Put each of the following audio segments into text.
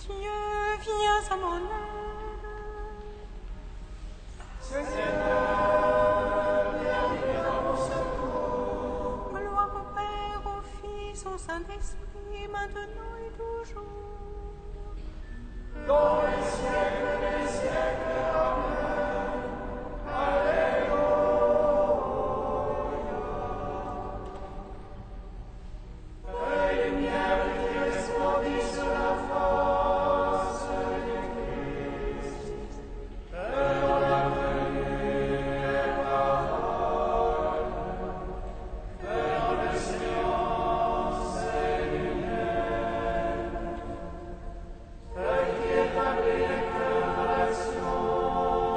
Dieu, viens à mon aide. Seigneur, viens à mon secours. Gloire au Père, au Fils, au Saint-Esprit, maintenant et toujours. Dans les siècles des siècles, Amen. Alléluia. Que les lumières qui resplendissent sur la face du Christ, que dans la venue des paroles, que dans le silence et lumière, que qui établit les cœurs dans l'action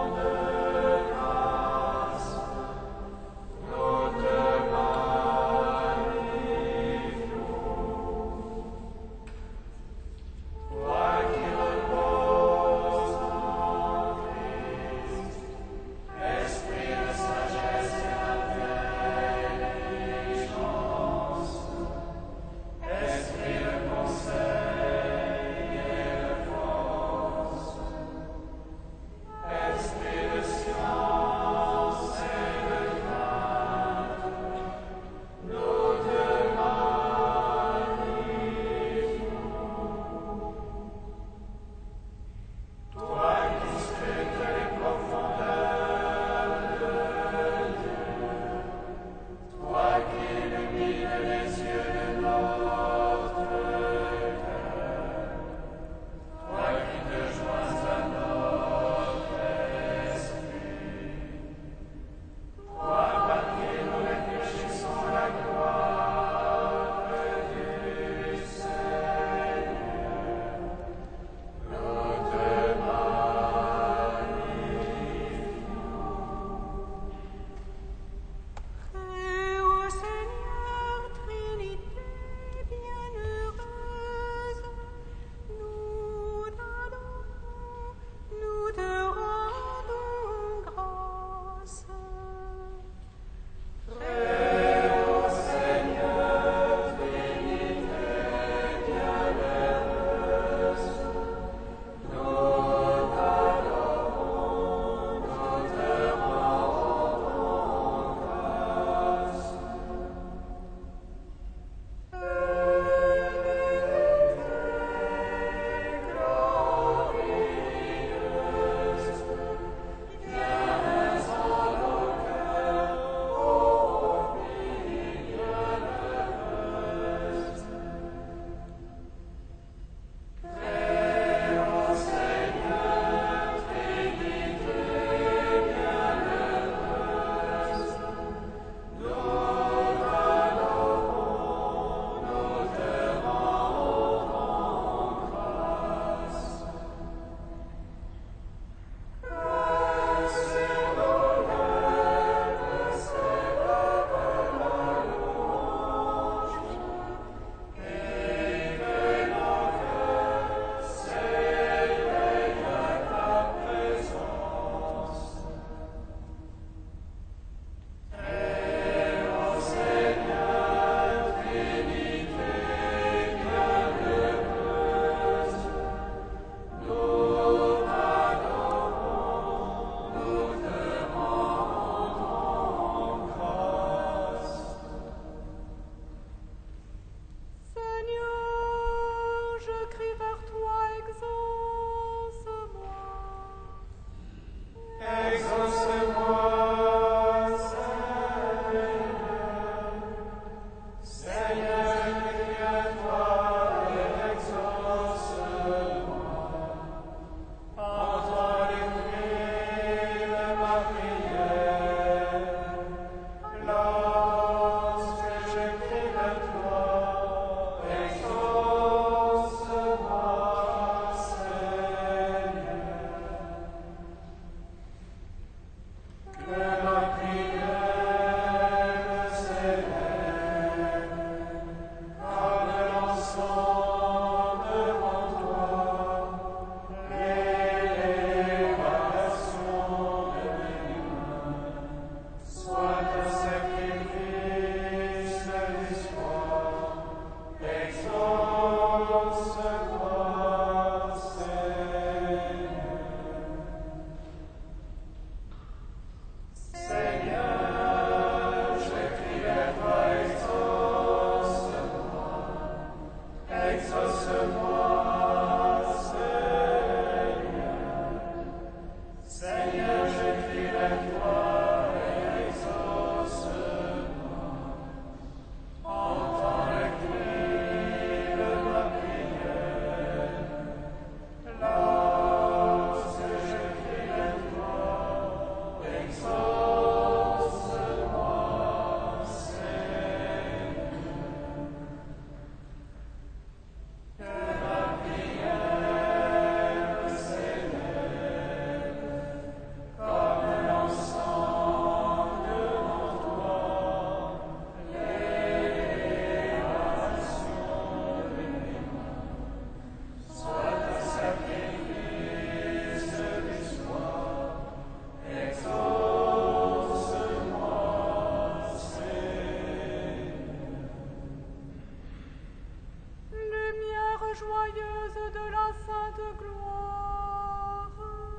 joyeuse de la sainte gloire.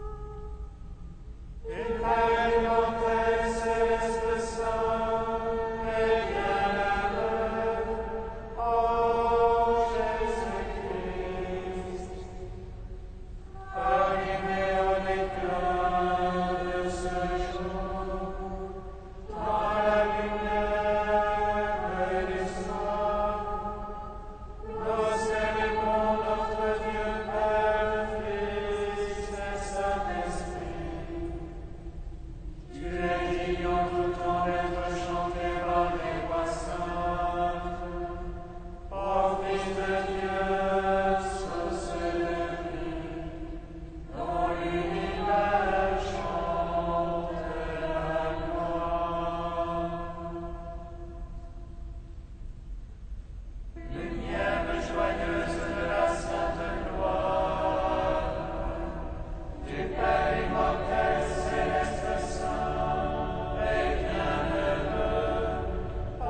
Et Père immortel, céleste saint, et bienheureux, ô Jésus-Christ, arrivé au déclin de ce jour, dans la lumière de l'histoire, nous célébrons notre Dieu Père, Fils et Saint-Esprit. Tu es digne en tout temps d'être chanté par les voix saintes. Ô Fils de Dieu, source de vie, dont l'univers chante la gloire. Lumière joyeuse de la sainte gloire, du Père immortel, céleste saint, et bienheureux, ô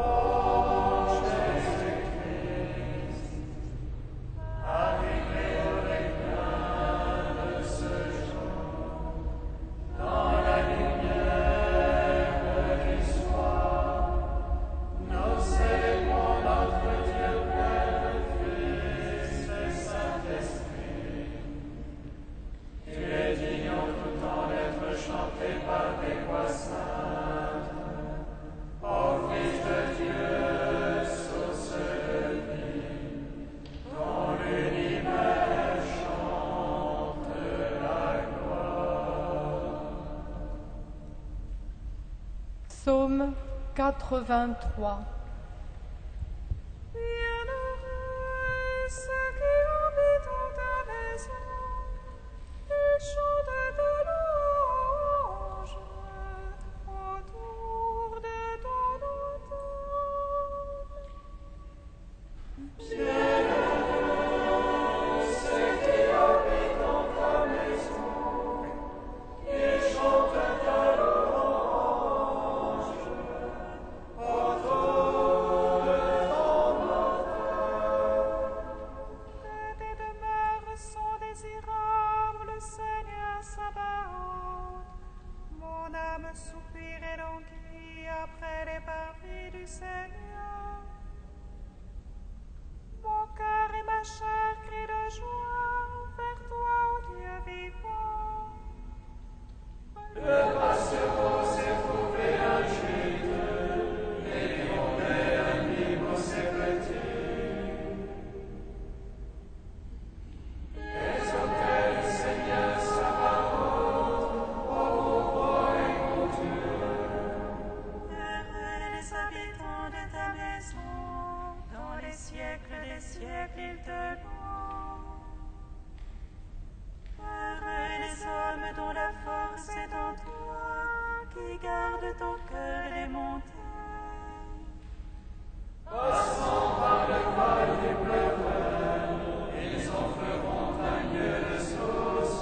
Jésus-Christ, arrivé au déclin de ce jour, dans la lumière de l'histoire, nous célébrons notre Dieu Père, Fils et Saint-Esprit. Tu es digne en tout temps d'être chanté par des voix saintes. Ô Fils de Dieu, source de vie, dont l'univers chante la gloire. Psaume 83. Bienheureux ceux qui habitent en ta maison, ils chantent ta louange autour de ton autel. Bienheureux ceux qui habitent dans ta maison, ils chantent ta louange autour de ton autel. Que tes demeures sont désirables, Seigneur Sabaoth. Mon âme soupire et languit après les parvis du Seigneur. Mon cœur et ma chair crient de joie vers toi, ô Dieu vivant. Le passereau s'est trouvé un gîte, et lion et un libre ses petits. Les autels, Seigneur Sabaoth, ô roi et mon Dieu. Heureux les habitants de ta maison, dans les siècles des siècles ils te louent. Heureux les hommes dont la force est en toi, qui gardent ton cœur et les montagnes. Passant par le val du pleureur, ils en feront un lieu de source.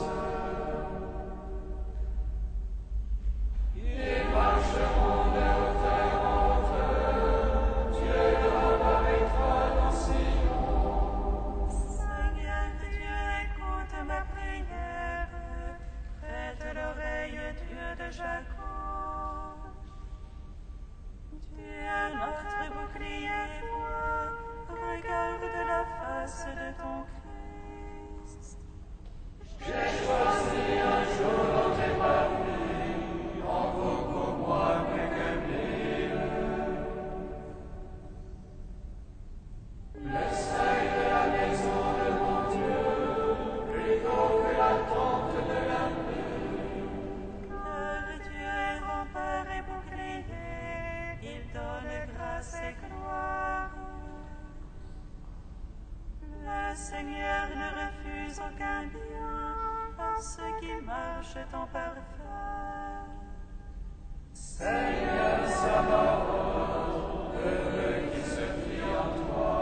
Ils marcheront de hauteur en hauteur, Dieu leur apparaîtra dans Sion. Seigneur Dieu, écoute ma prière, prête l'oreille, Dieu de Jacob. Dieu, notre bouclier, vois, regarde la face de ton Christ. J'ai choisi un jour dans tes parvis, en vaut pour moi plus que 1000. Le seuil de la maison de mon Dieu, plutôt que la tente de la nuit. Car Dieu est rempart et bouclier, il donne grâce et gloire. Le Seigneur ne refuse aucun bien à ceux qui marchent en parfum. Seigneur Sabaoth, heureux qui se fie en toi.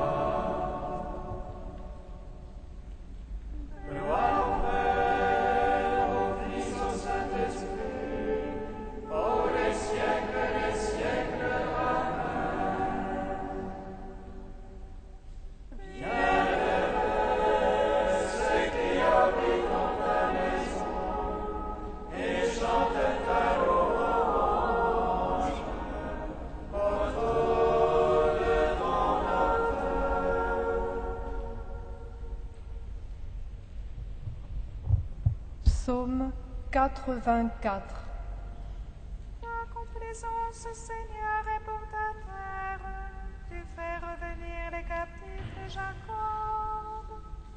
Gloire au Père, au Fils, au Saint-Esprit, pour les siècles des siècles. Amen. Bienheureux Psaume 84. Ta complaisance, Seigneur, est pour ta terre. Tu fais revenir les captifs de Jacob.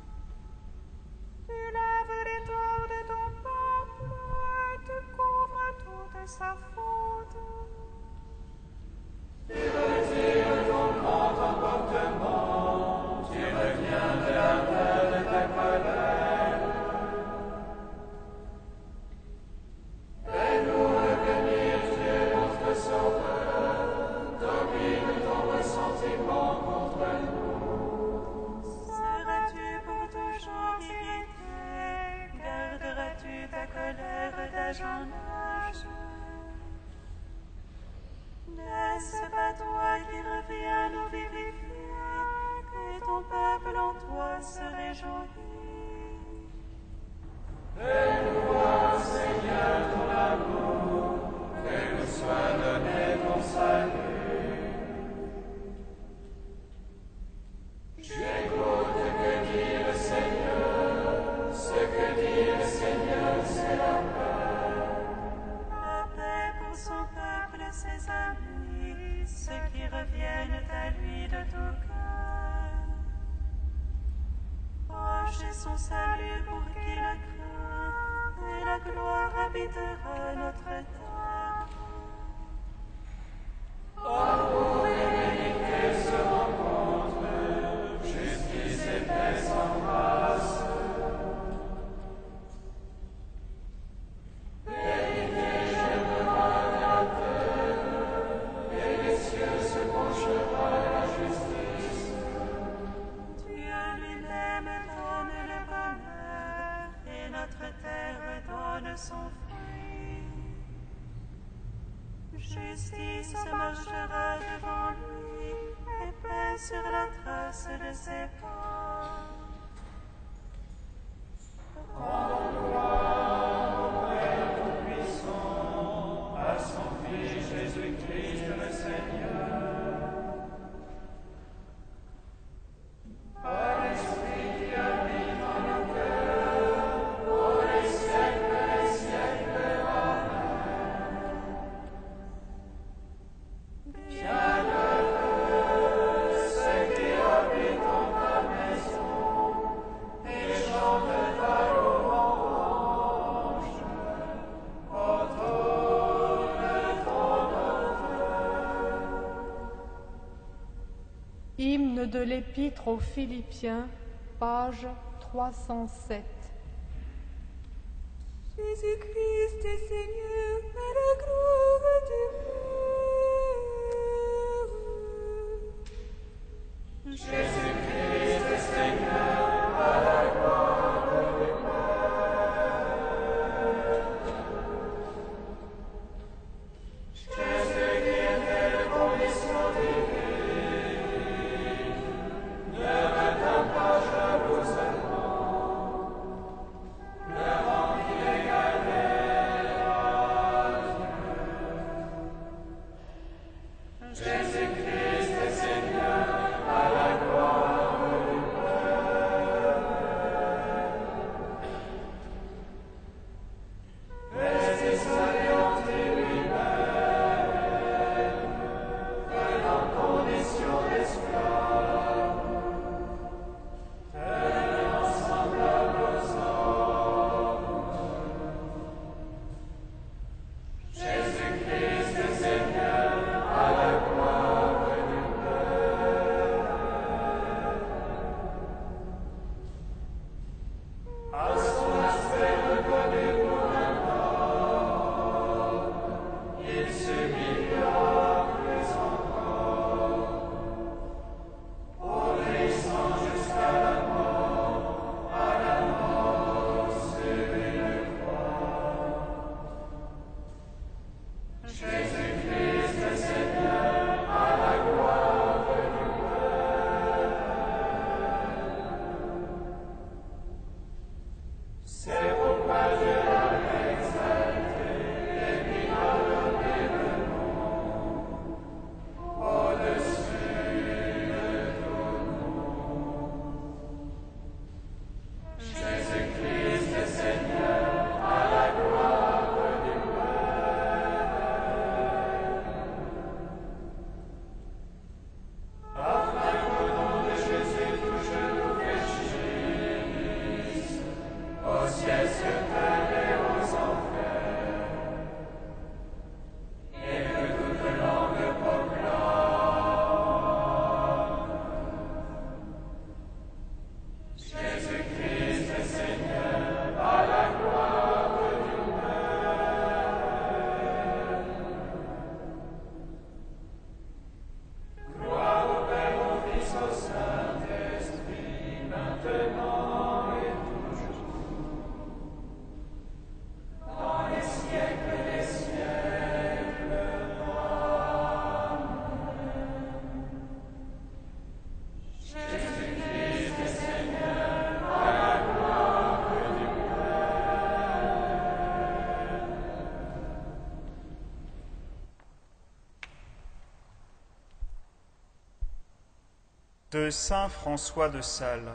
Tu laves les torts de ton peuple et tu couvres toute sa faute. Tu retires ton grand emportement, tu reviens de la terre de ta colère. Fais-nous revenir, Dieu, notre Sauveur, domine ton ressentiment contre nous. Seras-tu pour toujours irrité? Garderas-tu ta colère d'âge en âge? N'est-ce pas toi qui reviens nous vivifier, et ton peuple en toi se réjouit? Fais-nous voir, Seigneur, ton amour, que nous soit donné ton salut. J'écoute que dit le Seigneur, ce que dit le Seigneur, c'est la paix. La paix pour son peuple, ses amis, ceux qui reviennent à lui de tout cœur. Proche est son salut pour qui le craint, et la gloire habitera notre terre. Amour et vérité se rencontrent, justice et paix s'embrassent. Vérité germera la terre, et les cieux se penchera à la justice. Dieu lui-même donne le bonheur, et notre terre donne son fruit. Justice marchera devant lui, et paix sur la trace de ses pas. Puissant, à son Fils Jésus-Christ le Seigneur. Par l'Esprit qui habite en nos cœurs, pour les siècles des siècles. Amen. Bienheureux ceux qui habitent en ta maison, et chantent ta louange. Autour de ton autel. Hymne de l'Épître aux Philippiens, page 307. Jésus-Christ est Seigneur, à la gloire du monde. Jésus-Christ est Seigneur, à la gloire du Père. Jésus qui était condition divine, ne retint pas jalousement, le rendit égalé à Dieu. Jésus-Christ est Seigneur, à la gloire de saint François de Sales.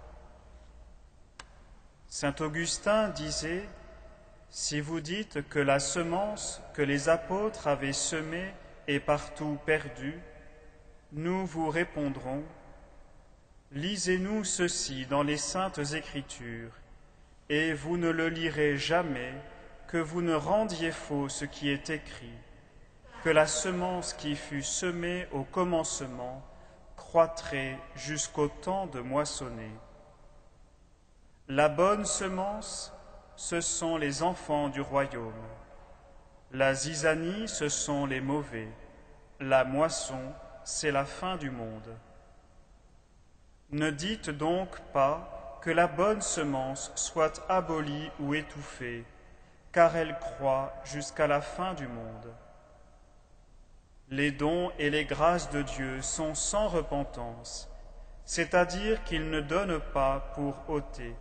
Saint Augustin disait, « Si vous dites que la semence que les apôtres avaient semée est partout perdue, nous vous répondrons, lisez-nous ceci dans les saintes Écritures, et vous ne le lirez jamais que vous ne rendiez faux ce qui est écrit, que la semence qui fut semée au commencement croîtrait jusqu'au temps de moissonner. La bonne semence, ce sont les enfants du royaume. La zizanie, ce sont les mauvais. La moisson, c'est la fin du monde. Ne dites donc pas que la bonne semence soit abolie ou étouffée, car elle croît jusqu'à la fin du monde. Les dons et les grâces de Dieu sont sans repentance, c'est-à-dire qu'il ne donne pas pour ôter.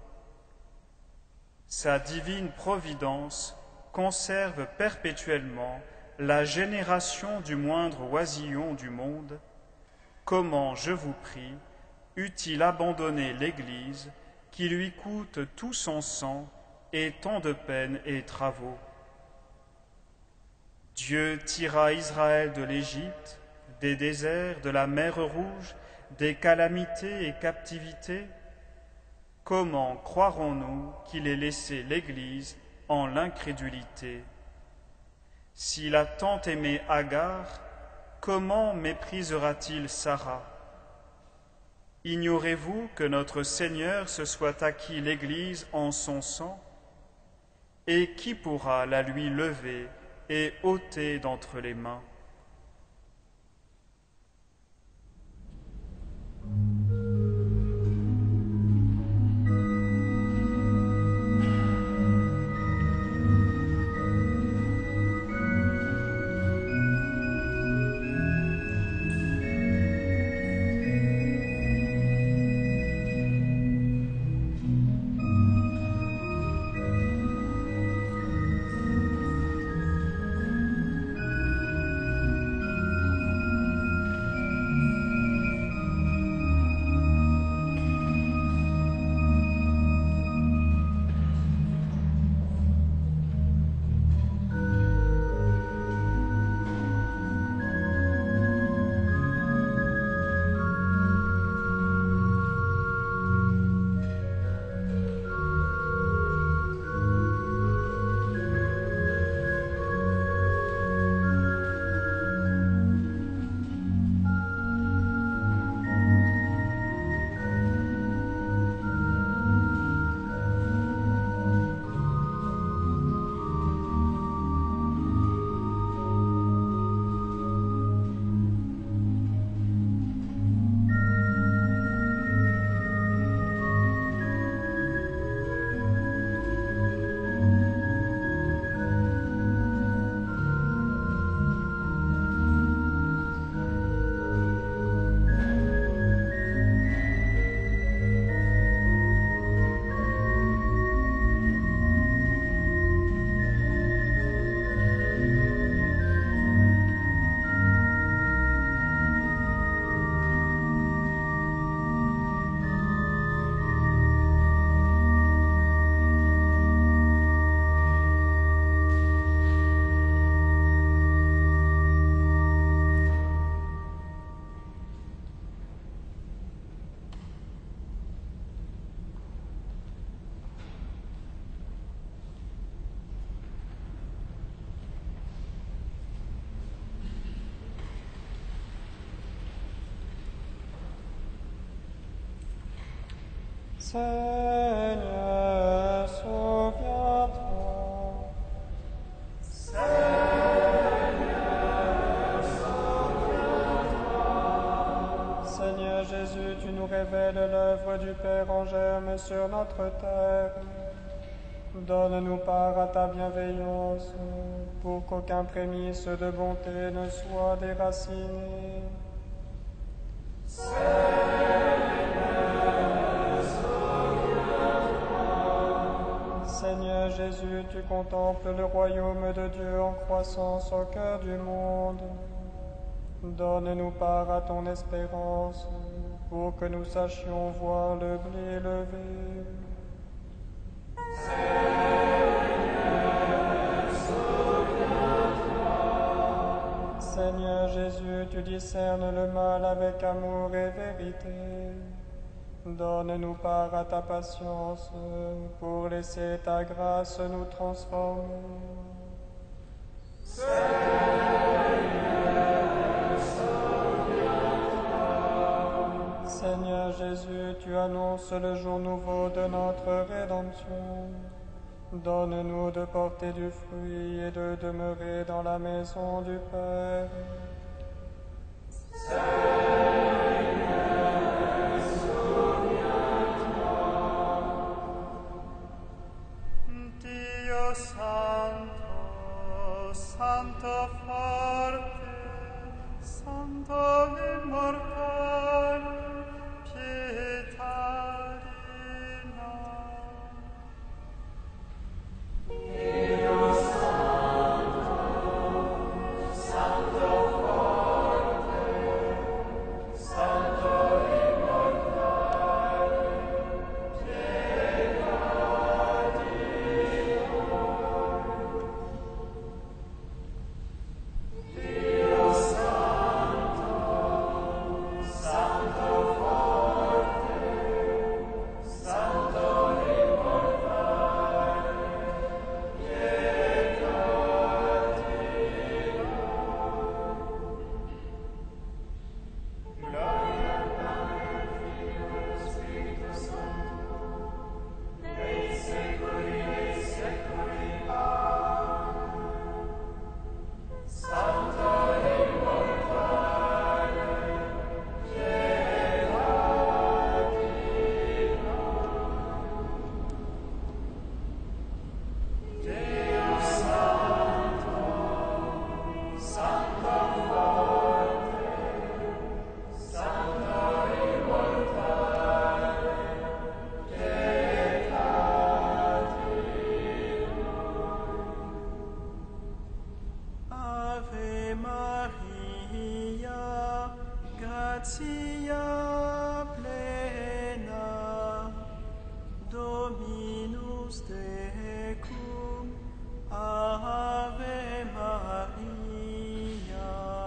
Sa divine providence conserve perpétuellement la génération du moindre oisillon du monde. Comment, je vous prie, eût-il abandonné l'Église qui lui coûte tout son sang et tant de peines et travaux? Dieu tira Israël de l'Égypte, des déserts, de la mer Rouge, des calamités et captivités. Comment croirons-nous qu'il ait laissé l'Église en l'incrédulité? S'il a tant aimé Agar, comment méprisera-t-il Sarah? Ignorez-vous que notre Seigneur se soit acquis l'Église en son sang? Et qui pourra la lui lever et ôter d'entre les mains? Seigneur, souviens-toi. Seigneur Jésus, tu nous révèles l'œuvre du Père en germe sur notre terre. Donne-nous part à ta bienveillance, pour qu'aucun prémisse de bonté ne soit déraciné. Seigneur Jésus, tu contemples le royaume de Dieu en croissance au cœur du monde. Donne-nous part à ton espérance, pour que nous sachions voir le blé levé. Seigneur Jésus, tu discernes le mal avec amour et vérité. Donne-nous part à ta patience pour laisser ta grâce nous transformer. Seigneur Jésus, tu annonces le jour nouveau de notre rédemption. Donne-nous de porter du fruit et de demeurer dans la maison du Père. Dio Santo, Santo forte, Santo immortale, pietà di noi. Ave Maria, gratia plena, Dominus tecum, Ave Maria.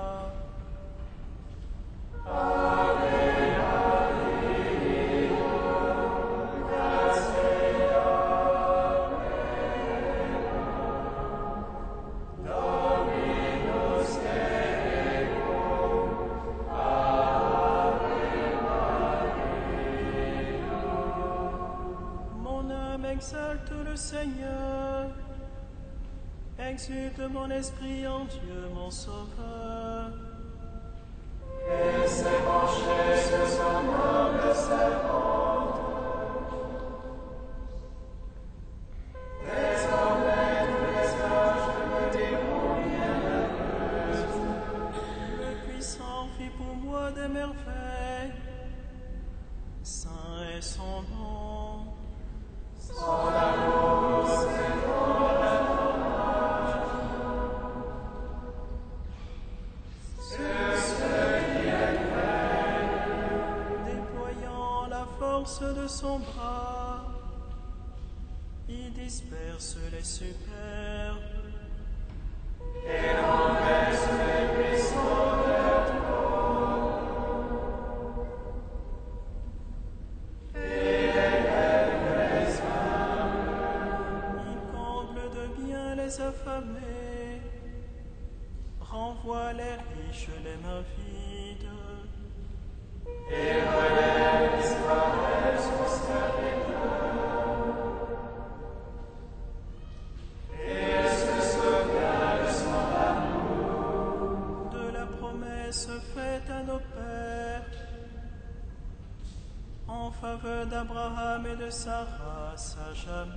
Mon âme exalte le Seigneur, exulte mon esprit en Dieu mon Sauveur. Le puissant fit pour moi des merveilles, saint est son nom. Déployant la force de son bras, il disperse les superbes. Il comble de bien les affamés, renvoie les riches les mains vides. De la promesse faite à nos pères, en faveur d'Abraham et de sa race à jamais.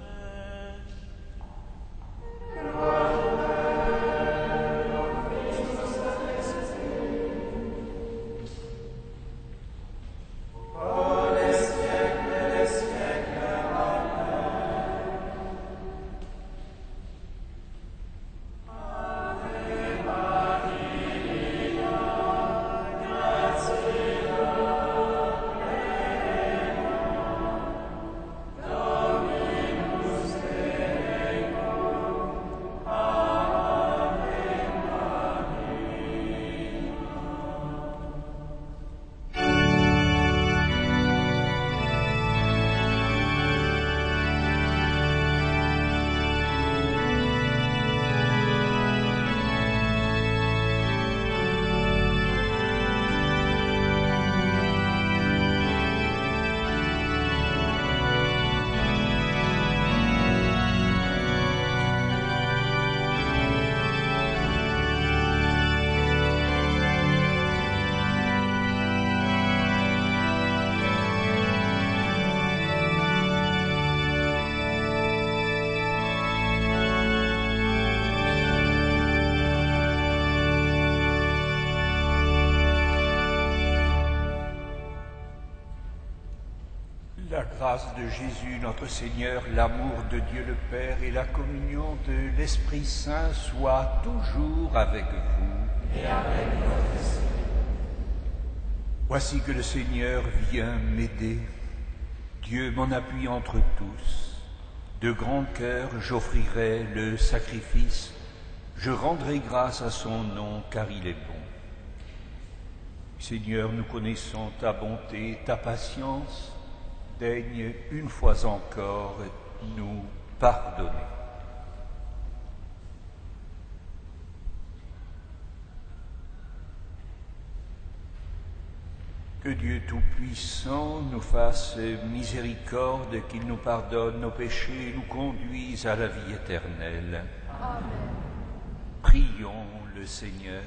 Ave Maria, gratia La grâce de Jésus, notre Seigneur, l'amour de Dieu le Père et la communion de l'Esprit Saint soient toujours avec vous. Et avec votre esprit. Voici que le Seigneur vient m'aider. Dieu m'en appuie entre tous. De grand cœur, j'offrirai le sacrifice. Je rendrai grâce à son nom, car il est bon. Seigneur, nous connaissons ta bonté, ta patience. Daigne une fois encore nous pardonner. Que Dieu Tout-Puissant nous fasse miséricorde, qu'il nous pardonne nos péchés et nous conduise à la vie éternelle. Amen. Prions le Seigneur.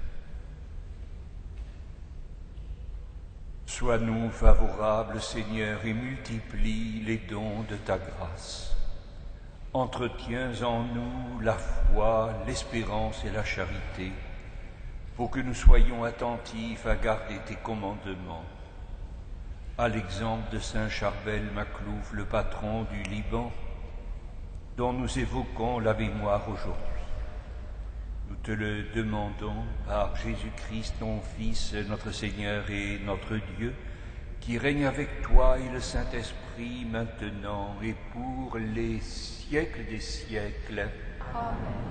Sois-nous favorables, Seigneur, et multiplie les dons de ta grâce. Entretiens en nous la foi, l'espérance et la charité, pour que nous soyons attentifs à garder tes commandements. À l'exemple de saint Charbel Maclouf, le patron du Liban, dont nous évoquons la mémoire aujourd'hui. Nous te le demandons par Jésus-Christ, ton Fils, notre Seigneur et notre Dieu, qui règne avec toi et le Saint-Esprit maintenant et pour les siècles des siècles. Amen.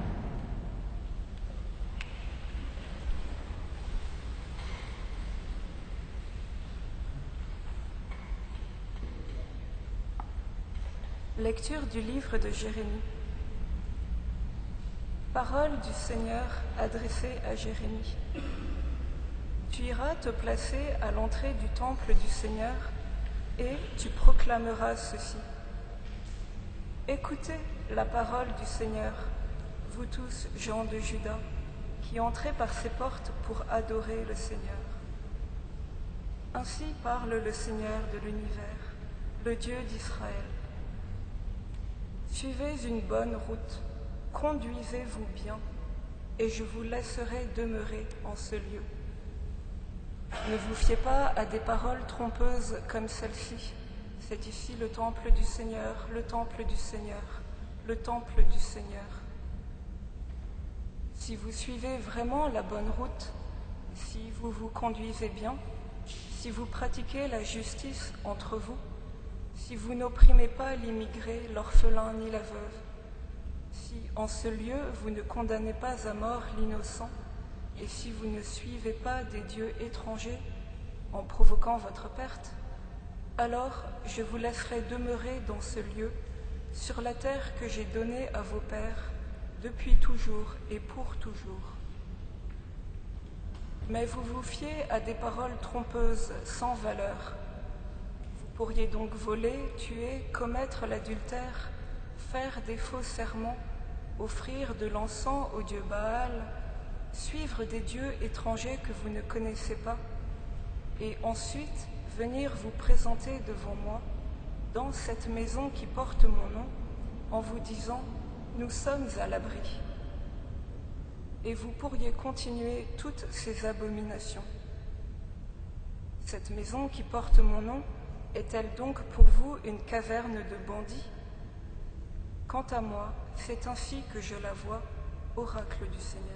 Lecture du livre de Jérémie. Parole du Seigneur adressée à Jérémie. Tu iras te placer à l'entrée du temple du Seigneur et tu proclameras ceci. Écoutez la parole du Seigneur, vous tous, gens de Juda, qui entrez par ses portes pour adorer le Seigneur. Ainsi parle le Seigneur de l'univers, le Dieu d'Israël. Suivez une bonne route. Conduisez-vous bien, et je vous laisserai demeurer en ce lieu. Ne vous fiez pas à des paroles trompeuses comme celle-ci. C'est ici le temple du Seigneur, le temple du Seigneur, le temple du Seigneur. Si vous suivez vraiment la bonne route, si vous vous conduisez bien, si vous pratiquez la justice entre vous, si vous n'opprimez pas l'immigré, l'orphelin ni la veuve, si en ce lieu vous ne condamnez pas à mort l'innocent, et si vous ne suivez pas des dieux étrangers en provoquant votre perte, alors je vous laisserai demeurer dans ce lieu, sur la terre que j'ai donnée à vos pères, depuis toujours et pour toujours. Mais vous vous fiez à des paroles trompeuses sans valeur. Vous pourriez donc voler, tuer, commettre l'adultère, faire des faux serments, offrir de l'encens au dieu Baal, suivre des dieux étrangers que vous ne connaissez pas, et ensuite venir vous présenter devant moi, dans cette maison qui porte mon nom, en vous disant « Nous sommes à l'abri ». Et vous pourriez continuer toutes ces abominations. Cette maison qui porte mon nom est-elle donc pour vous une caverne de bandits ? Quant à moi, c'est ainsi que je la vois, oracle du Seigneur.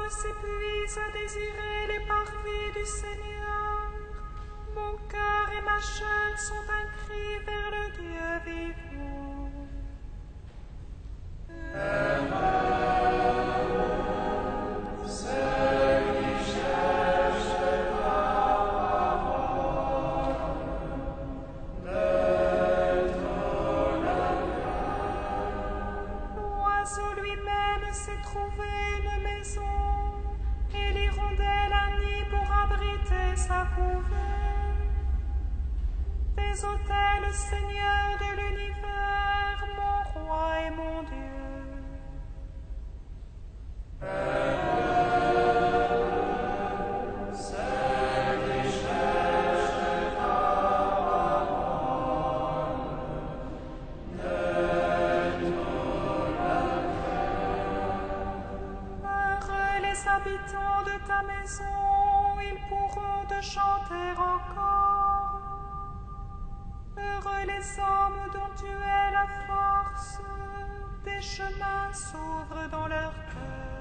âme s'épuise à désirer les parvis du Seigneur. Mon cœur et ma chair sont un cri vers le Dieu vivant. L'oiseau lui-même s'est trouvé une maison, et l'hirondelle un nid pour abriter sa couvée. Des autels, Seigneur de l'univers, mon roi et mon Dieu. Heureux les habitants de ta maison, ils pourront te chanter encore. Heureux les hommes dont tu es la force, des chemins s'ouvrent dans leur cœur.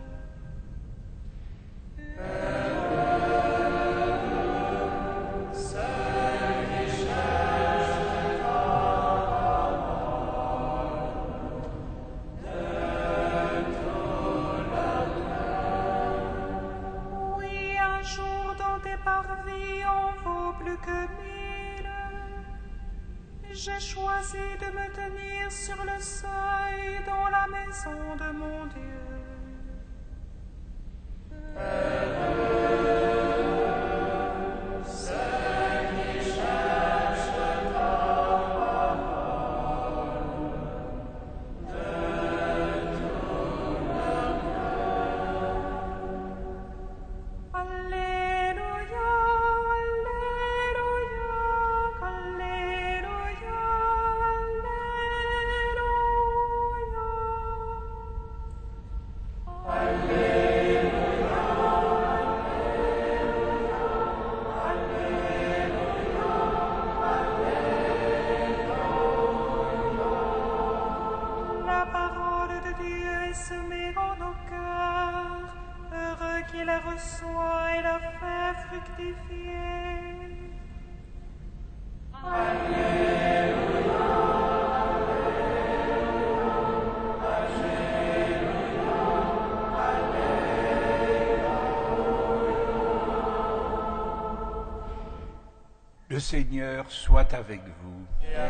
Oui, un jour dans tes parvis en vaut plus que 1000. J'ai choisi de me tenir sur le seuil dans la maison de mon Dieu. Alléluia, Alléluia, Alléluia, La parole de Dieu est semée dans nos cœurs, heureux qui la reçoit et la fait fructifier. Le Seigneur soit avec vous.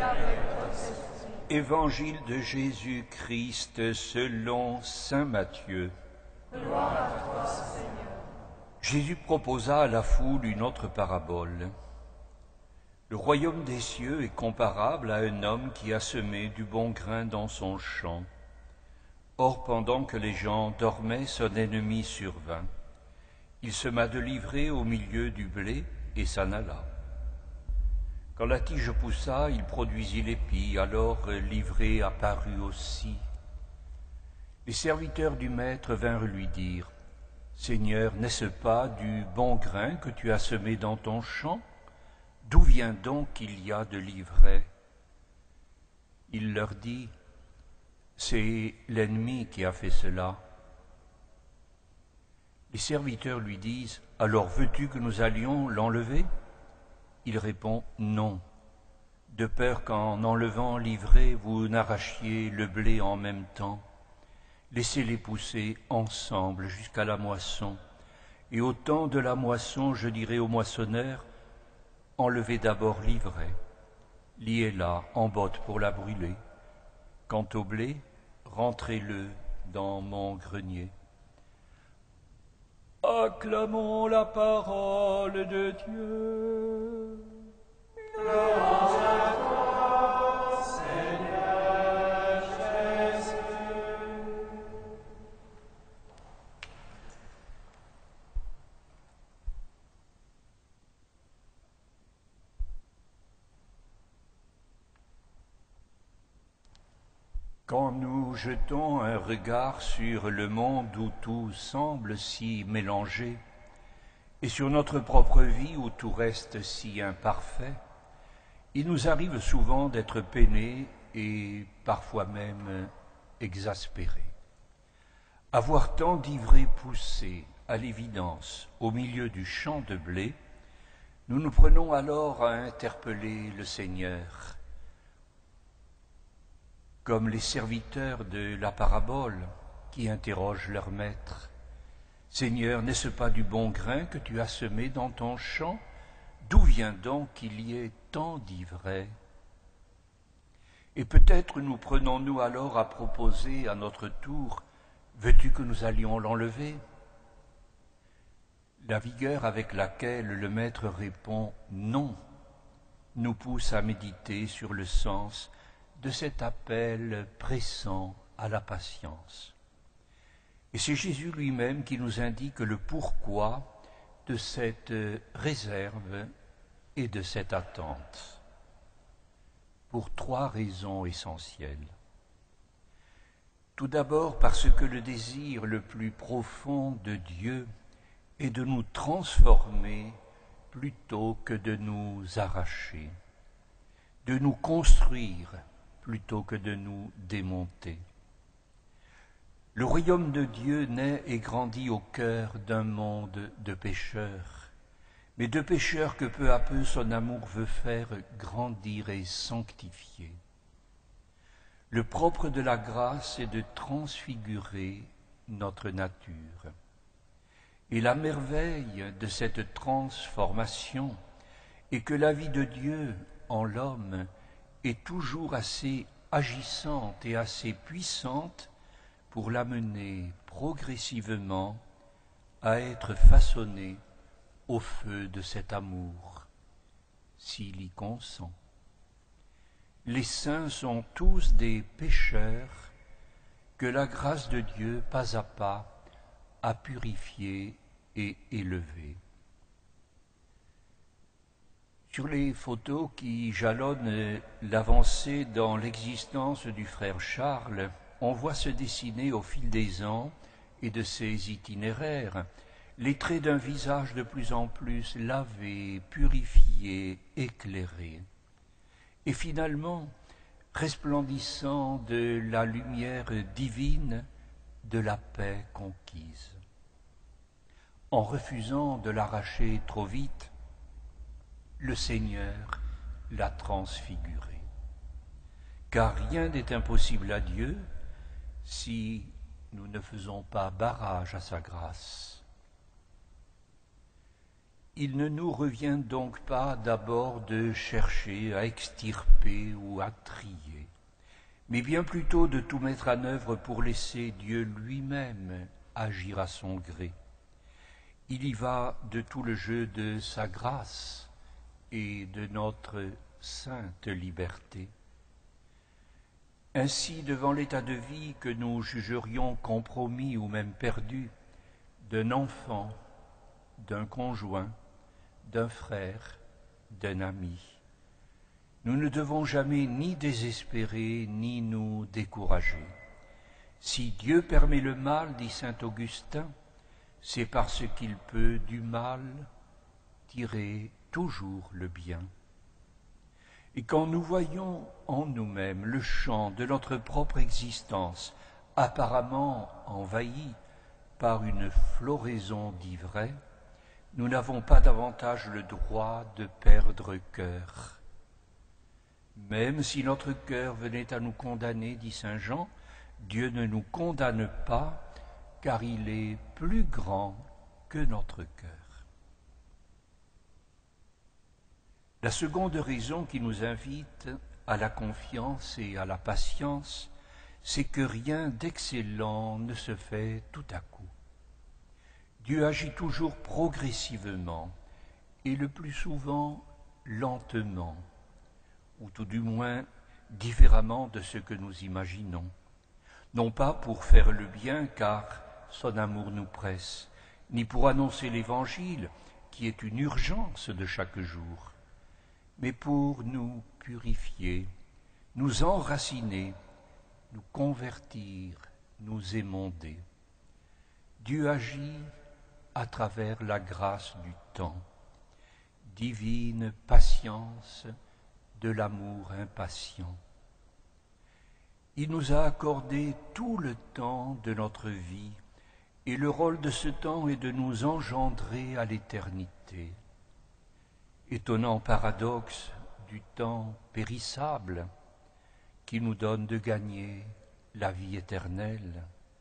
Évangile de Jésus-Christ selon saint Matthieu. Jésus proposa à la foule une autre parabole. Le royaume des cieux est comparable à un homme qui a semé du bon grain dans son champ. Or, pendant que les gens dormaient, son ennemi survint. Il sema de l'ivraie au milieu du blé et s'en alla. Quand la tige poussa, il produisit l'épi, alors l'ivraie apparut aussi. Les serviteurs du maître vinrent lui dire, « Seigneur, n'est-ce pas du bon grain que tu as semé dans ton champ? D'où vient donc qu'il y a de l'ivraie ?» Il leur dit, « C'est l'ennemi qui a fait cela. » Les serviteurs lui disent, « Alors veux-tu que nous allions l'enlever ?» Il répond « Non, de peur qu'en enlevant l'ivraie, vous n'arrachiez le blé en même temps. Laissez-les pousser ensemble jusqu'à la moisson. Et au temps de la moisson, je dirai au moissonneur, enlevez d'abord l'ivraie, liez-la en botte pour la brûler. Quant au blé, rentrez-le dans mon grenier. » Acclamons la parole de Dieu. Louange à toi, Seigneur Jésus. Quand nous jetons un regard sur le monde où tout semble si mélangé, et sur notre propre vie où tout reste si imparfait, il nous arrive souvent d'être peinés et parfois même exaspérés. Avoir tant d'ivraies poussé à l'évidence au milieu du champ de blé, nous nous prenons alors à interpeller le Seigneur, comme les serviteurs de la parabole qui interrogent leur maître. « Seigneur, n'est-ce pas du bon grain que tu as semé dans ton champ? D'où vient donc qu'il y ait tant d'ivraie ?» Et peut-être nous prenons-nous alors à proposer à notre tour « Veux-tu que nous allions l'enlever ?» La vigueur avec laquelle le Maître répond « Non » nous pousse à méditer sur le sens de cet appel pressant à la patience. Et c'est Jésus lui-même qui nous indique le pourquoi de cette réserve et de cette attente, pour 3 raisons essentielles. Tout d'abord parce que le désir le plus profond de Dieu est de nous transformer plutôt que de nous arracher, de nous construire plutôt que de nous démonter. Le royaume de Dieu naît et grandit au cœur d'un monde de pécheurs, mais de pécheurs que peu à peu son amour veut faire grandir et sanctifier. Le propre de la grâce est de transfigurer notre nature. Et la merveille de cette transformation est que la vie de Dieu en l'homme est toujours assez agissante et assez puissante pour l'amener progressivement à être façonné au feu de cet amour, s'il y consent. Les saints sont tous des pécheurs que la grâce de Dieu, pas à pas, a purifié et élevé. Sur les photos qui jalonnent l'avancée dans l'existence du frère Charles, on voit se dessiner au fil des ans et de ses itinéraires les traits d'un visage de plus en plus lavé, purifié, éclairé, et finalement resplendissant de la lumière divine de la paix conquise. En refusant de l'arracher trop vite, le Seigneur l'a transfiguré. Car rien n'est impossible à Dieu si nous ne faisons pas barrage à sa grâce. Il ne nous revient donc pas d'abord de chercher à extirper ou à trier, mais bien plutôt de tout mettre en œuvre pour laisser Dieu lui-même agir à son gré. Il y va de tout le jeu de sa grâce et de notre sainte liberté. Ainsi, devant l'état de vie que nous jugerions compromis ou même perdu, d'un enfant, d'un conjoint, d'un frère, d'un ami, nous ne devons jamais ni désespérer ni nous décourager. Si Dieu permet le mal, dit saint Augustin, c'est parce qu'il peut du mal tirer toujours le bien. Et quand nous voyons en nous-mêmes le champ de notre propre existence apparemment envahi par une floraison d'ivraie, nous n'avons pas davantage le droit de perdre cœur. Même si notre cœur venait à nous condamner, dit saint Jean, Dieu ne nous condamne pas, car il est plus grand que notre cœur. La seconde raison qui nous invite à la confiance et à la patience, c'est que rien d'excellent ne se fait tout à coup. Dieu agit toujours progressivement et le plus souvent lentement, ou tout du moins différemment de ce que nous imaginons. Non pas pour faire le bien, car son amour nous presse, ni pour annoncer l'Évangile, qui est une urgence de chaque jour, mais pour nous purifier, nous enraciner, nous convertir, nous émonder. Dieu agit à travers la grâce du temps, divine patience de l'amour impatient. Il nous a accordé tout le temps de notre vie Et le rôle de ce temps est de nous engendrer à l'éternité. Étonnant paradoxe du temps périssable qui nous donne de gagner la vie éternelle.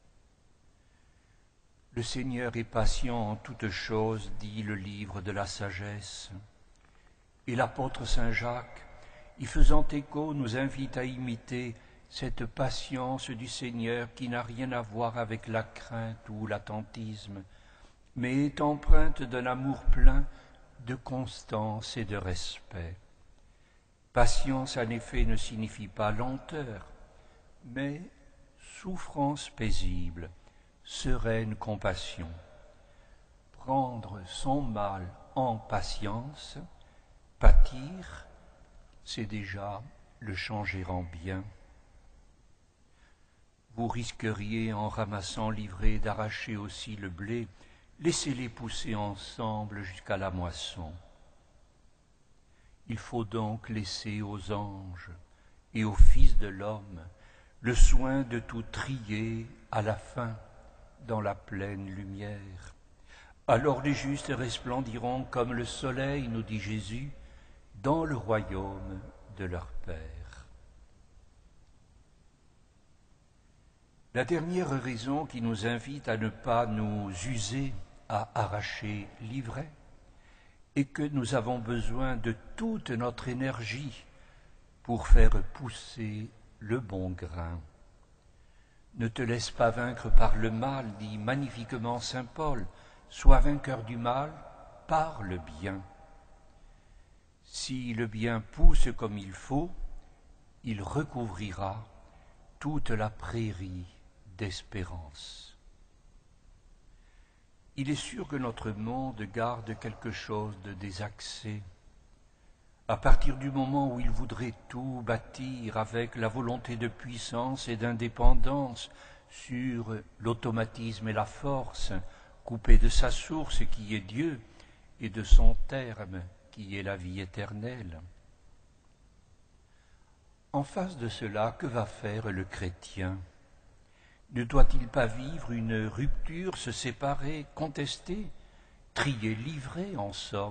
Le Seigneur est patient en toutes choses, dit le livre de la sagesse. Et l'apôtre Saint Jacques, y faisant écho, nous invite à imiter cette patience du Seigneur qui n'a rien à voir avec la crainte ou l'attentisme, mais est empreinte d'un amour plein de constance et de respect. Patience, en effet, ne signifie pas lenteur, mais souffrance paisible, sereine compassion. Prendre son mal en patience, pâtir, c'est déjà le changer en bien. Vous risqueriez, en ramassant l'ivraie, d'arracher aussi le blé. Laissez-les pousser ensemble jusqu'à la moisson. Il faut donc laisser aux anges et au Fils de l'homme le soin de tout trier à la fin dans la pleine lumière. Alors les justes resplendiront comme le soleil, nous dit Jésus, dans le royaume de leur Père. La dernière raison qui nous invite à ne pas nous user à arracher l'ivraie est que nous avons besoin de toute notre énergie pour faire pousser le bon grain. Ne te laisse pas vaincre par le mal, dit magnifiquement saint Paul, sois vainqueur du mal par le bien. Si le bien pousse comme il faut, il recouvrira toute la prairie d'espérance. Il est sûr que notre monde garde quelque chose de désaxé. À partir du moment où il voudrait tout bâtir avec la volonté de puissance et d'indépendance sur l'automatisme et la force, coupé de sa source qui est Dieu et de son terme qui est la vie éternelle. En face de cela, que va faire le chrétien ? Ne doit-il pas vivre une rupture, se séparer, contester, trier l'ivraie en somme ?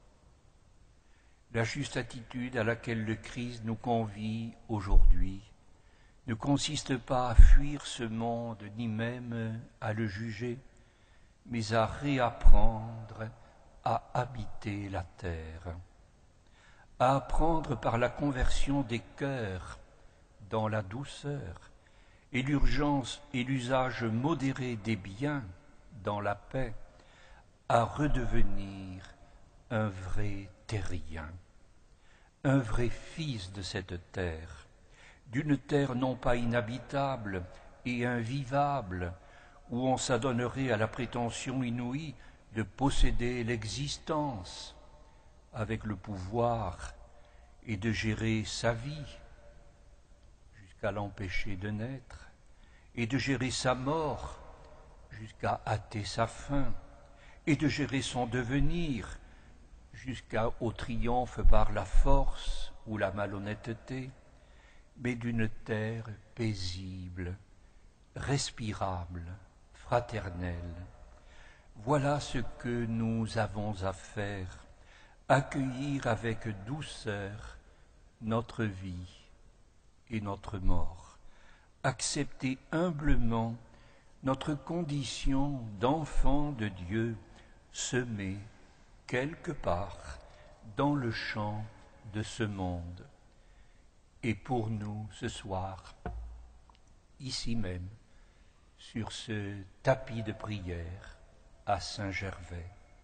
La juste attitude à laquelle le Christ nous convie aujourd'hui ne consiste pas à fuir ce monde, ni même à le juger, mais à réapprendre à habiter la terre, à apprendre par la conversion des cœurs dans la douceur, et l'urgence et l'usage modéré des biens dans la paix, à redevenir un vrai terrien, un vrai fils de cette terre, d'une terre non pas inhabitable et invivable, où on s'adonnerait à la prétention inouïe de posséder l'existence avec le pouvoir et de gérer sa vie jusqu'à l'empêcher de naître, et de gérer sa mort jusqu'à hâter sa fin, et de gérer son devenir jusqu'au triomphe par la force ou la malhonnêteté, mais d'une terre paisible, respirable, fraternelle. Voilà ce que nous avons à faire, accueillir avec douceur notre vie et notre mort, accepter humblement notre condition d'enfant de Dieu semé quelque part dans le champ de ce monde. Et pour nous, ce soir, ici même, sur ce tapis de prière à Saint-Gervais.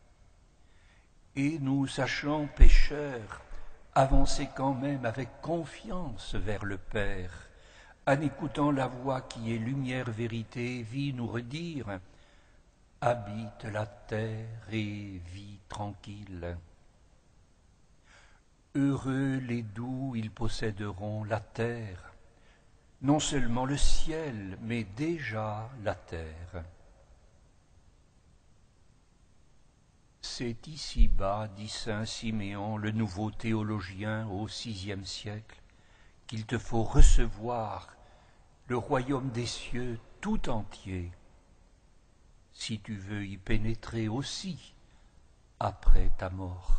Et nous, sachant pécheurs, avancer quand même avec confiance vers le Père, en écoutant la voix qui est lumière, vérité, vie, nous redire « Habite la terre et vis tranquille ». Heureux les doux, ils posséderont la terre, non seulement le ciel, mais déjà la terre. C'est ici-bas, dit saint Siméon, le nouveau théologien au VIe siècle, qu'il te faut recevoir le royaume des cieux tout entier. si tu veux y pénétrer aussi après ta mort.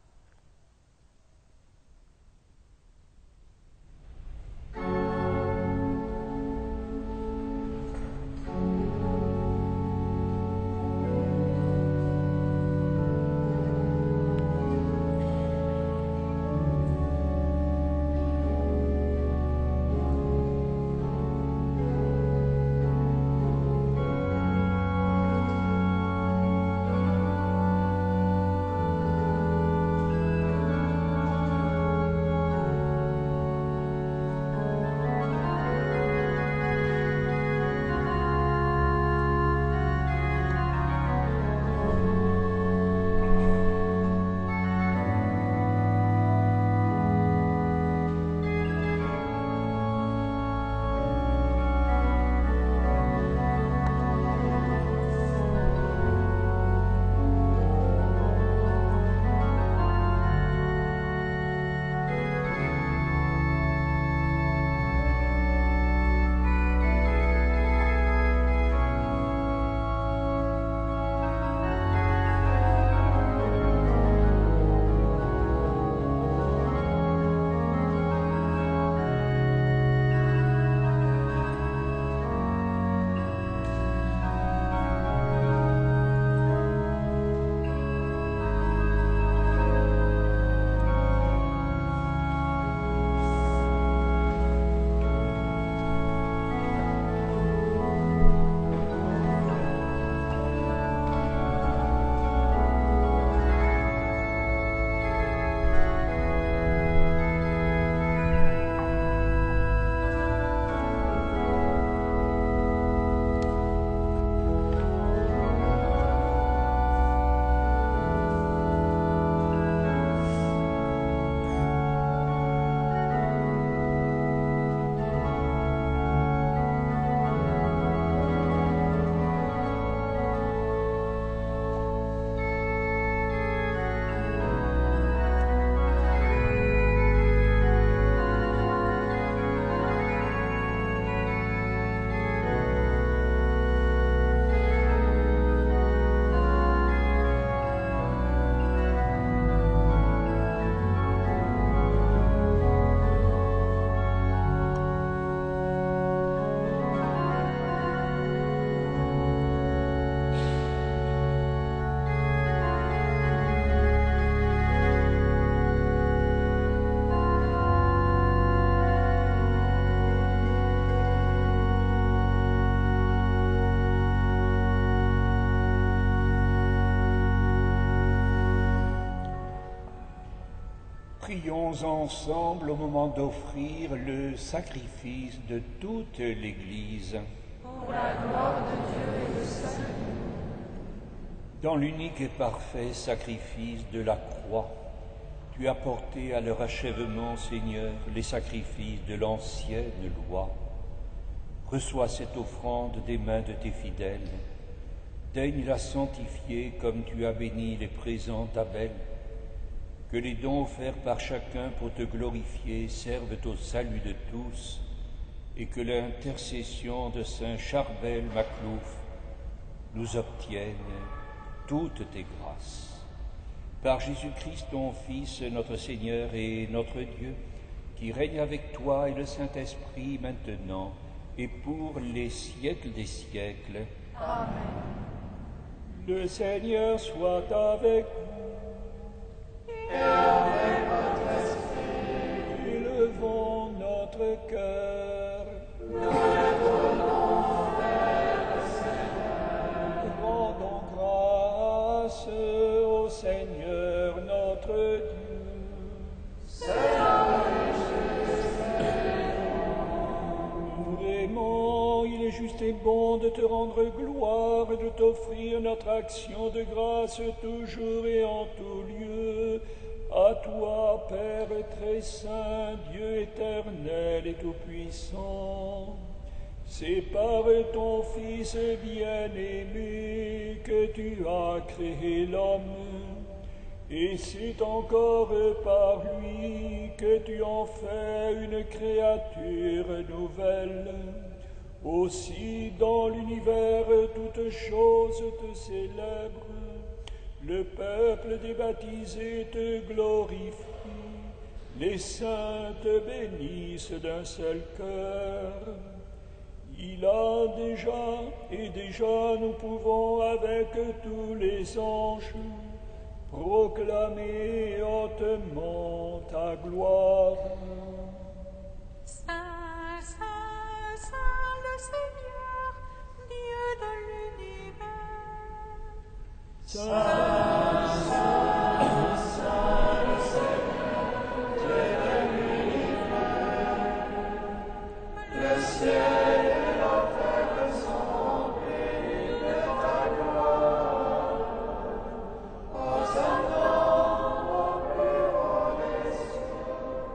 Prions ensemble au moment d'offrir le sacrifice de toute l'Église. Pour la gloire de Dieu et le salut. Dans l'unique et parfait sacrifice de la croix, tu as porté à leur achèvement, Seigneur, les sacrifices de l'ancienne loi. Reçois cette offrande des mains de tes fidèles. Daigne la sanctifier comme tu as béni les présents d'Abel. Que les dons offerts par chacun pour te glorifier servent au salut de tous, et que l'intercession de saint Charbel Maclouf nous obtienne toutes tes grâces. Par Jésus-Christ, ton Fils, notre Seigneur et notre Dieu, qui règne avec toi et le Saint-Esprit maintenant et pour les siècles des siècles. Amen. Le Seigneur soit avec vous. Et avec votre esprit, Élevons notre cœur. nous le tournons vers le Seigneur. Rendons grâce au Seigneur notre Dieu. C'est homme et juste. Vraiment, il est juste et bon de te rendre gloire et de t'offrir notre action de grâce toujours et en tout lieu. À toi, Père très saint, Dieu éternel et tout-puissant, c'est par ton Fils bien-aimé que tu as créé l'homme, et c'est encore par lui que tu en fais une créature nouvelle, Aussi dans l'univers toutes choses te célèbrent. Le peuple des baptisés te glorifie. Les saints te bénissent d'un seul cœur. Il a déjà nous pouvons avec tous les anges proclamer hautement ta gloire. Saint, Saint, Saint, le Seigneur, Dieu de l'univers. Saint, Saint, Saint, le Seigneur, Dieu de l'univers. Le ciel et la terre sont bénis de ta gloire. Hosanna au plus haut des cieux.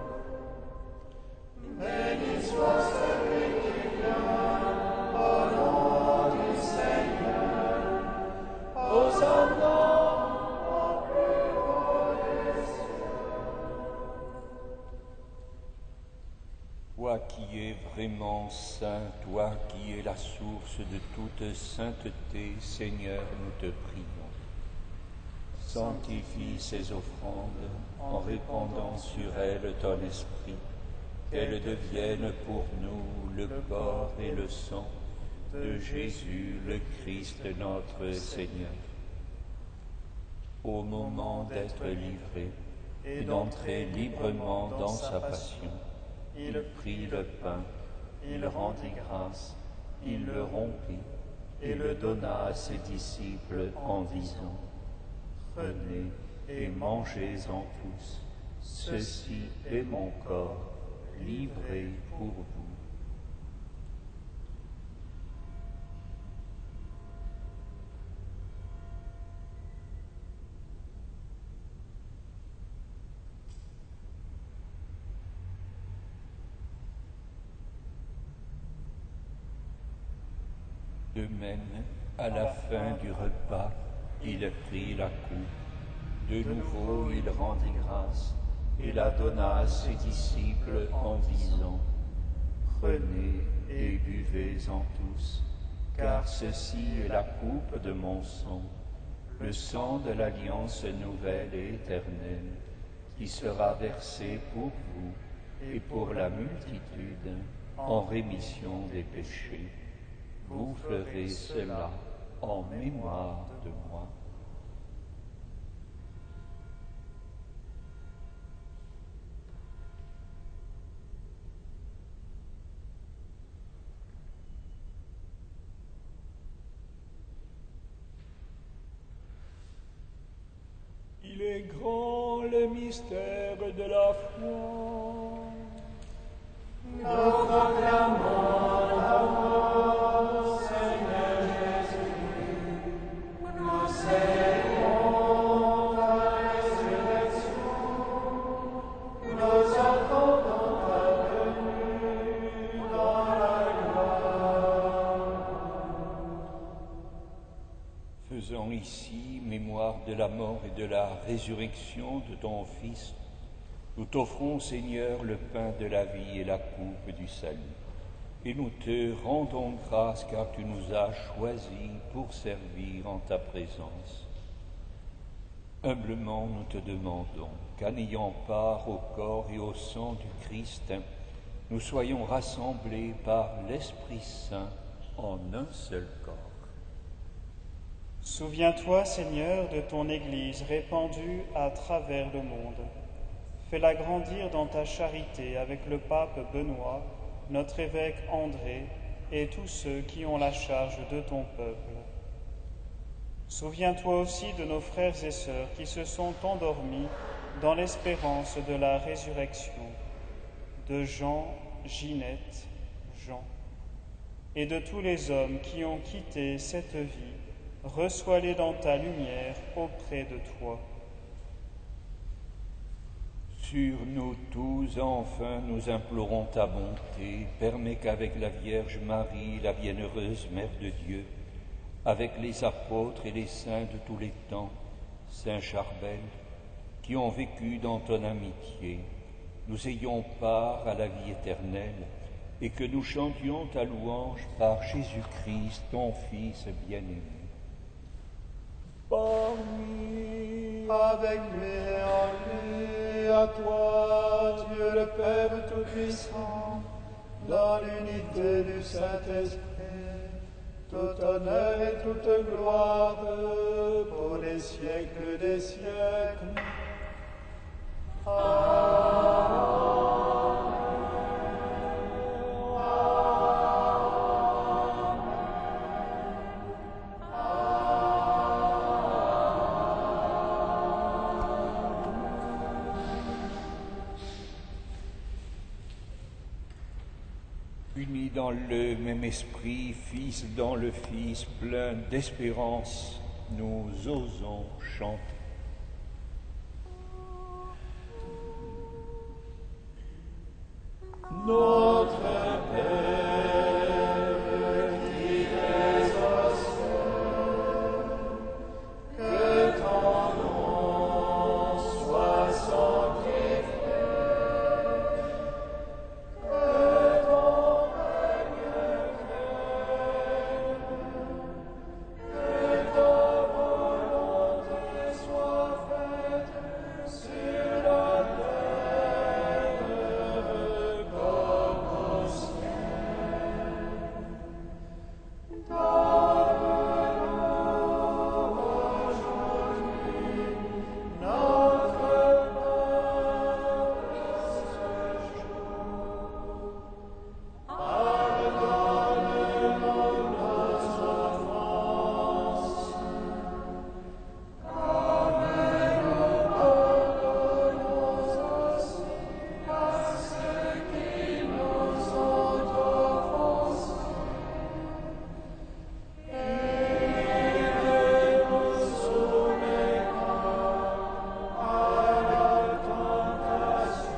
Béni soit celui qui vient au nom du Seigneur. Hosanna au plus haut des cieux. Toi qui es vraiment saint, toi qui es la source de toute sainteté, Seigneur, nous te prions. Sanctifie ces offrandes en répandant sur elles ton esprit, qu'elles deviennent pour nous le corps et le sang de Jésus le Christ notre Seigneur. Au moment d'être livré et d'entrer librement dans sa passion, il prit le pain, il rendit grâce, il le rompit et le donna à ses disciples en disant: Prenez et mangez-en tous, ceci est mon corps livré pour vous. De même, à la fin du repas, il prit la coupe. De nouveau, il rendit grâce et la donna à ses disciples en disant: Prenez et buvez-en tous, car ceci est la coupe de mon sang, le sang de l'alliance nouvelle et éternelle, qui sera versé pour vous et pour la multitude en rémission des péchés. Vous ferez cela en mémoire de moi. Il est grand le mystère de la foi. Nous proclamons ta mort, Seigneur Jésus. Nous célébrons ta résurrection. Nous attendons ta venue dans la gloire. Faisons ici mémoire de la mort et de la résurrection de ton Fils, nous t'offrons, Seigneur, le pain de la vie et la coupe du salut. Et nous te rendons grâce car tu nous as choisis pour servir en ta présence. Humblement, nous te demandons qu'en ayant part au corps et au sang du Christ, nous soyons rassemblés par l'Esprit Saint en un seul corps. Souviens-toi, Seigneur, de ton Église répandue à travers le monde. Fais-la grandir dans ta charité avec le pape Benoît, notre évêque André et tous ceux qui ont la charge de ton peuple. Souviens-toi aussi de nos frères et sœurs qui se sont endormis dans l'espérance de la résurrection, de Jean, Ginette, Jean, et de tous les hommes qui ont quitté cette vie. Reçois-les dans ta lumière auprès de toi. Sur nous tous, enfin, nous implorons ta bonté. Permets qu'avec la Vierge Marie, la bienheureuse Mère de Dieu, avec les apôtres et les saints de tous les temps, Saint Charbel, qui ont vécu dans ton amitié, nous ayons part à la vie éternelle et que nous chantions ta louange par Jésus-Christ, ton Fils bien-aimé. Par lui, avec lui et en lui, à toi, Dieu le Père Tout-Puissant, dans l'unité du Saint-Esprit, tout honneur et toute gloire pour les siècles des siècles. Unis dans le même esprit, Fils dans le Fils, plein d'espérance, nous osons chanter. Notre Père, qui es aux cieux, que ton nom soit sanctifié, que ton règne vienne, que ta volonté soit faite sur la terre comme au ciel. Donne-nous aujourd'hui notre pain de ce jour. Pardonne-nous nos offenses, comme nous pardonnons aussi à ceux qui nous ont offensés. Et ne nous soumets pas à la tentation,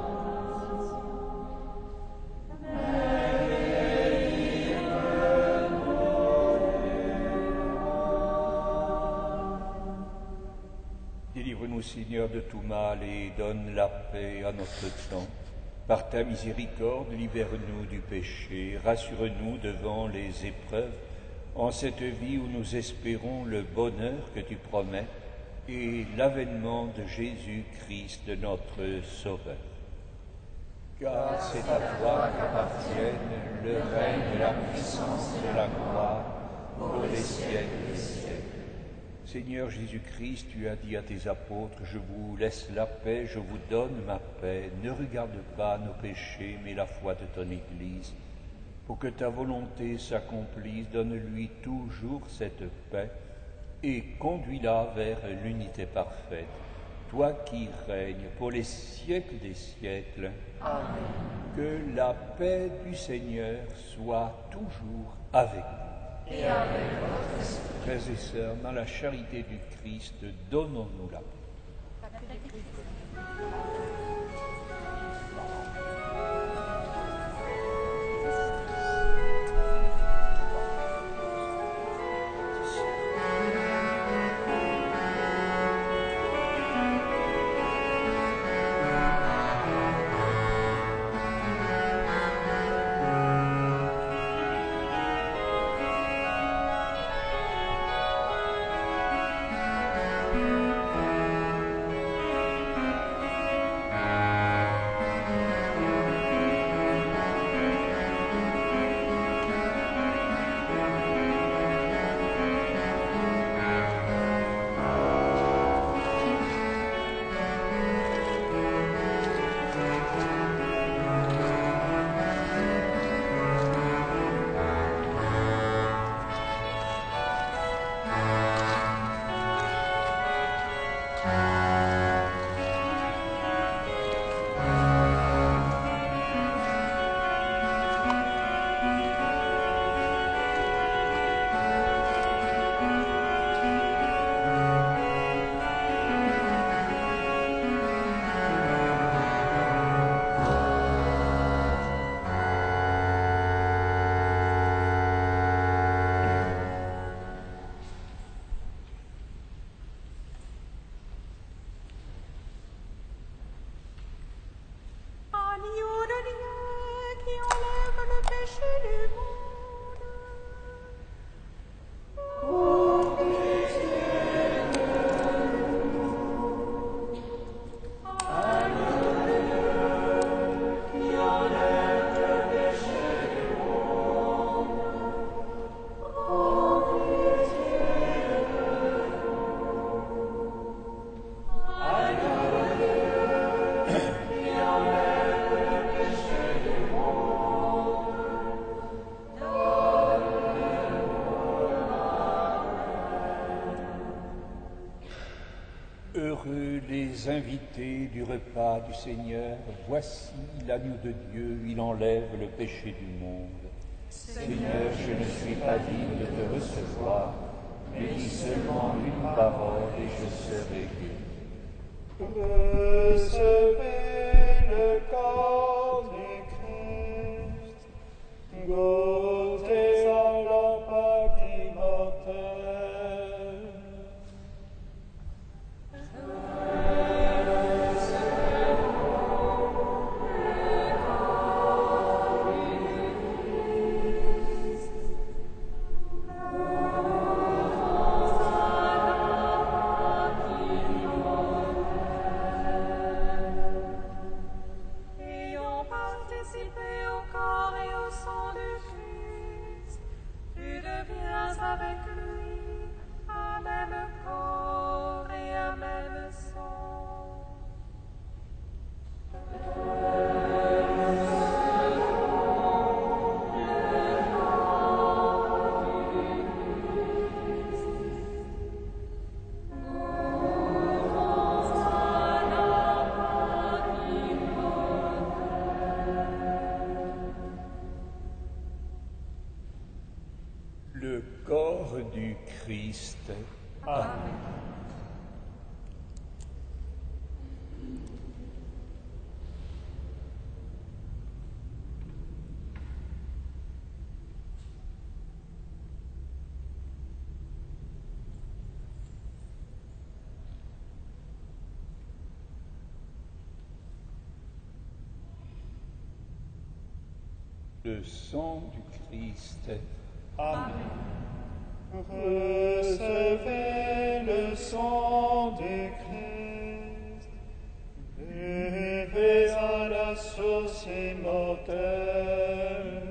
Délivre-nous, Seigneur, de tout mal et donne la paix à notre temps. Par ta miséricorde, libère-nous du péché, rassure-nous devant les épreuves, en cette vie où nous espérons le bonheur que tu promets et l'avènement de Jésus-Christ, notre Sauveur. Car c'est à toi qu'appartiennent le règne, la puissance et la gloire pour les siècles des siècles. Seigneur Jésus-Christ, tu as dit à tes apôtres, je vous laisse la paix, je vous donne ma paix. Ne regarde pas nos péchés, mais la foi de ton Église. Pour que ta volonté s'accomplisse, donne-lui toujours cette paix et conduis-la vers l'unité parfaite. Toi qui règnes pour les siècles des siècles. Amen. Que la paix du Seigneur soit toujours avec nous. Et avec votre esprit. Frères et sœurs, dans la charité du Christ, donnons-nous la paix. péché du monde. Heureux les invités du repas du Seigneur, voici l'agneau de Dieu, il enlève le péché du monde. Seigneur, je ne suis pas digne de te recevoir, mais dis seulement une parole et je serai guéri. Recevez le corps du Christ, goûtez à la Pâque immortelle. Ayant participé au corps et au sang du Christ, tu deviens avec lui un même corps et un même sang. Le corps du Christ. Amen. Le sang du Christ. Amen. Recevez le sang du Christ, buvez à la source immortelle.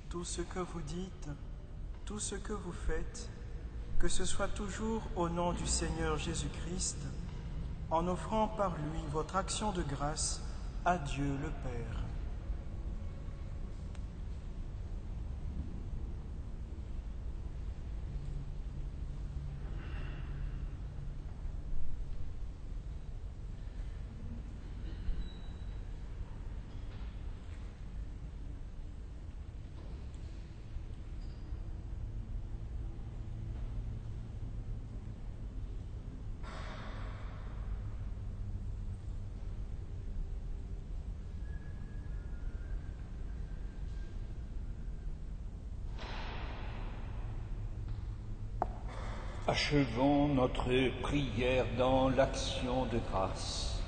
tout ce que vous dites, tout ce que vous faites, que ce soit toujours au nom du Seigneur Jésus-Christ, en offrant par lui votre action de grâce à Dieu le Père. Achevons notre prière dans l'action de grâce.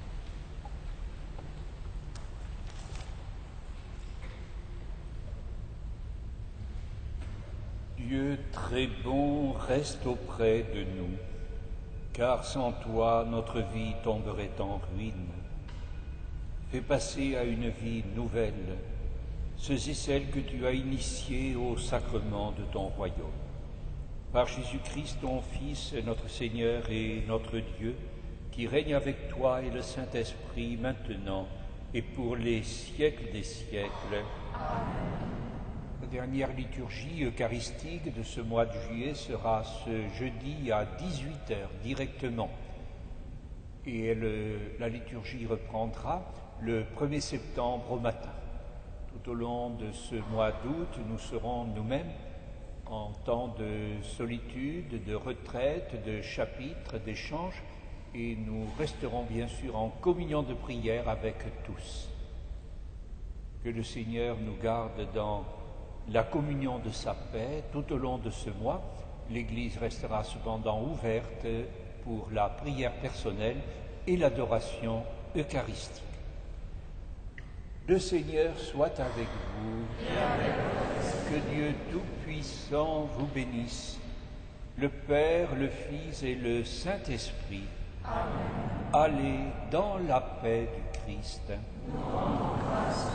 Dieu très bon, reste auprès de nous, car sans toi notre vie tomberait en ruine. Fais passer à une vie nouvelle ceux et celles que tu as initiés au sacrement de ton royaume. Par Jésus-Christ, ton Fils, notre Seigneur et notre Dieu, qui règne avec toi et le Saint-Esprit maintenant et pour les siècles des siècles. Amen. La dernière liturgie eucharistique de ce mois de juillet sera ce jeudi à 18h directement. Et la liturgie reprendra le 1er septembre au matin. Tout au long de ce mois d'août, nous serons nous-mêmes en temps de solitude, de retraite, de chapitre, d'échange, et nous resterons bien sûr en communion de prière avec tous. Que le Seigneur nous garde dans la communion de sa paix tout au long de ce mois. L'Église restera cependant ouverte pour la prière personnelle et l'adoration eucharistique. Le Seigneur soit avec vous. Et avec vous. Que Dieu Tout-Puissant vous bénisse, le Père, le Fils et le Saint-Esprit. Amen. Allez dans la paix du Christ. Nous rendons grâce.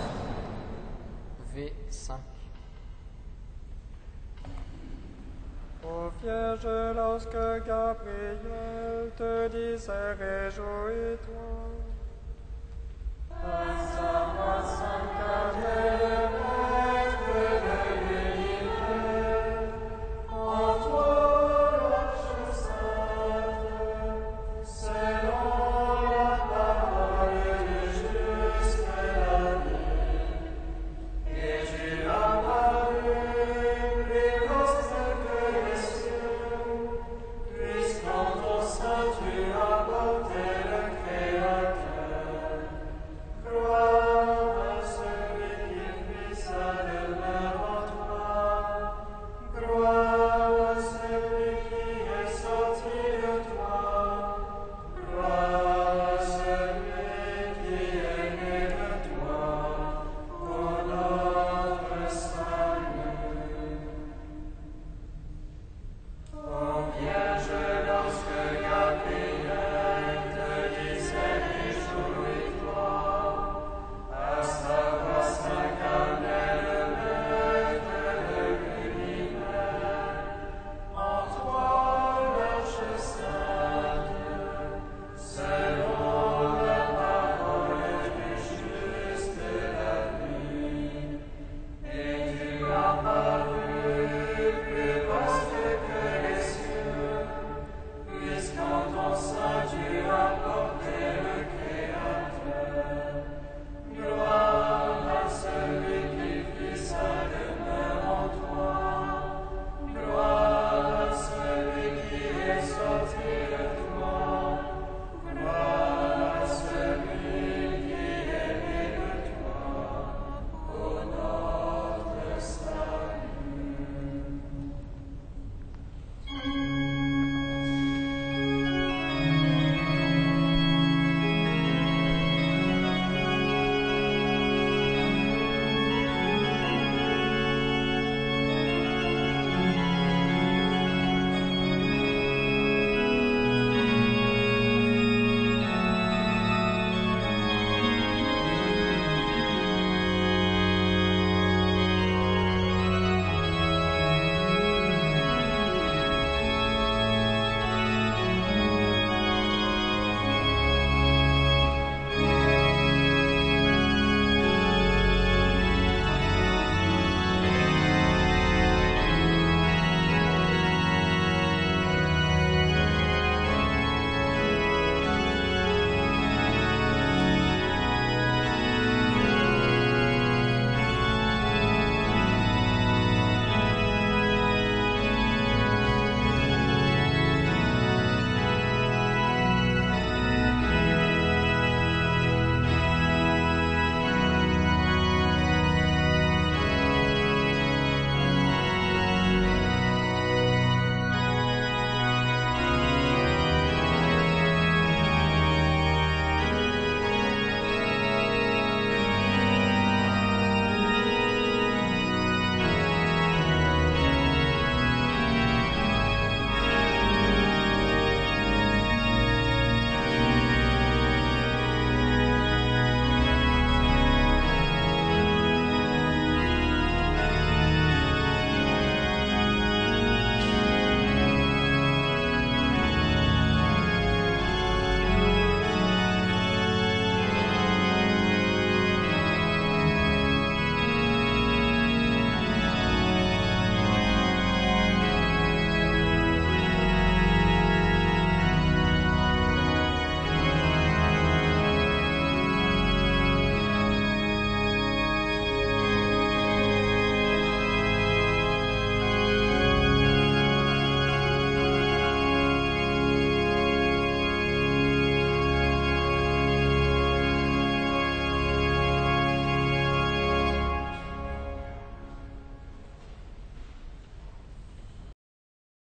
V5. Ô Vierge, lorsque Gabriel te disait réjouis-toi, à sa voix